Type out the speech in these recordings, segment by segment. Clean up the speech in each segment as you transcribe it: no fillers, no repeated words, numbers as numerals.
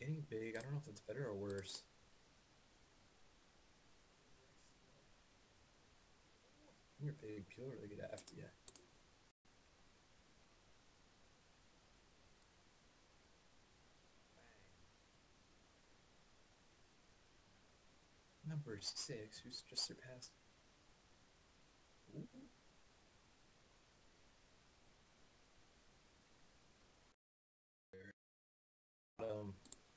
Getting big, I don't know if it's better or worse. When you're big, people really get after you. Number 6, who's just surpassed? Ooh. Um,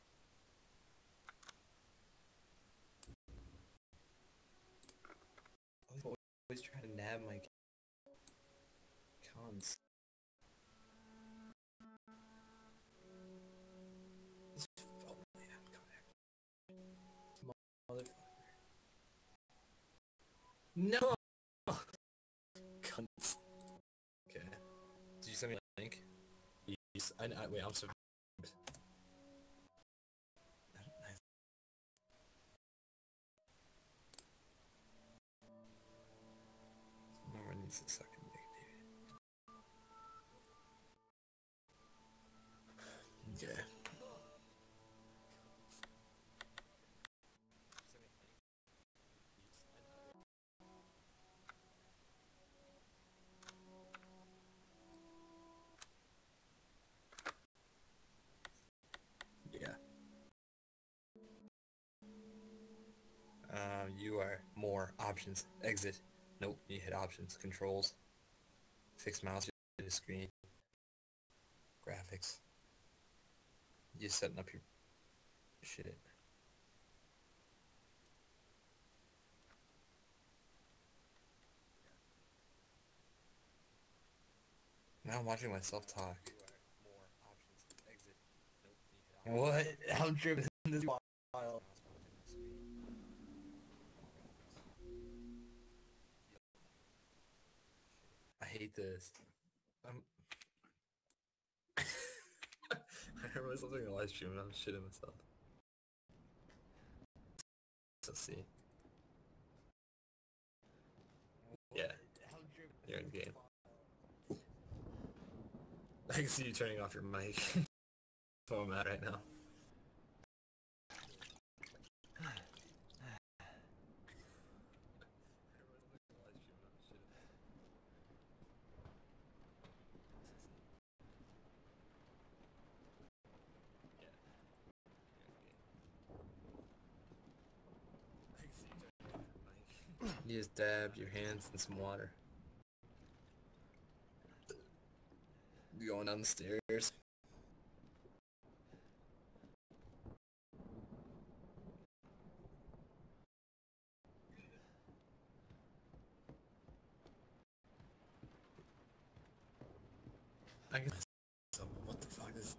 I'm always trying to nab my cons. This oh man, motherfucker. No! Cunts. Okay. Did you send me a link? Yes. Wait, I'm so. No one needs to suck and dick, dude. Okay. Yeah. You are more options. Exit. Nope. You hit options. Controls. Fixed mouse to the screen. Graphics. You're setting up your shit. Now I'm watching myself talk. What? I'm tripping this while. I hate this. I remember something in a live stream and I'm shitting myself. Let's see. Yeah. You're in the game. I can see you turning off your mic. That's what I'm at right now. You just dab your hands in some water. You going down the stairs. I can. What the fuck is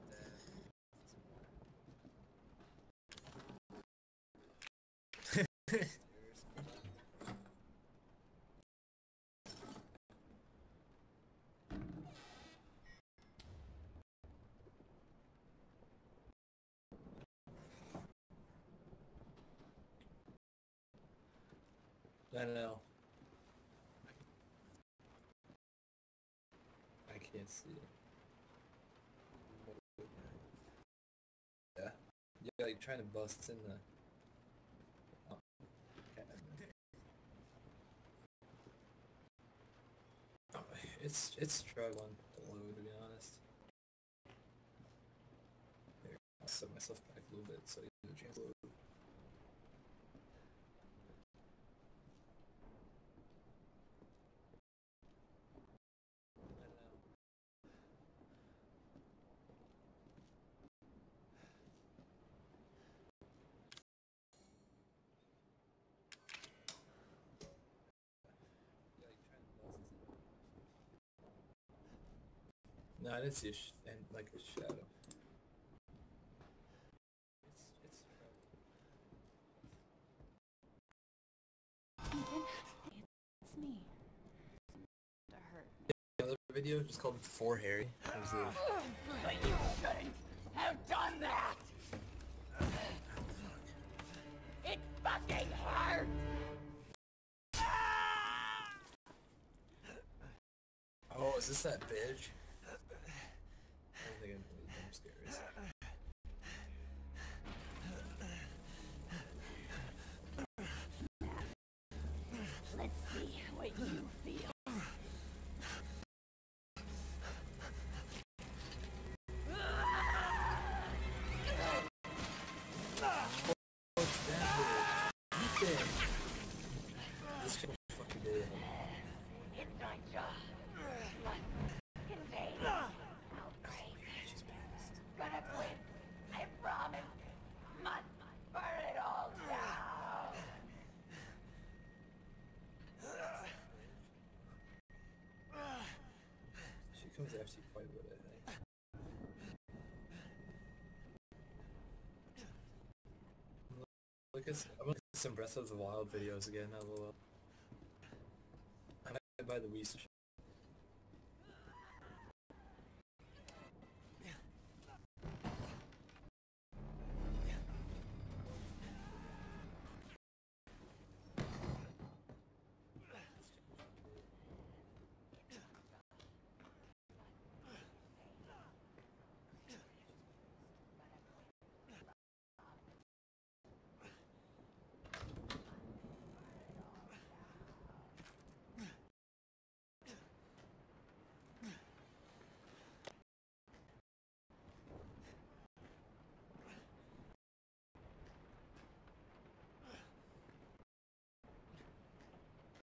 that? I know. I can't see it. Yeah. Yeah, like trying to bust in the. Oh. Oh, it's struggling to load, to be honest. There, I'll set myself back a little bit so you get a chance to load. No, I didn't see like a shadow. It's me. To hurt. The other video just called For Harry. But you shouldn't have done that! It fucking hurt! Oh, is this that bitch? I don't think I'm scared. actually quite good, I think. I'm looking at some Breath of the Wild videos again. I might buy the Wii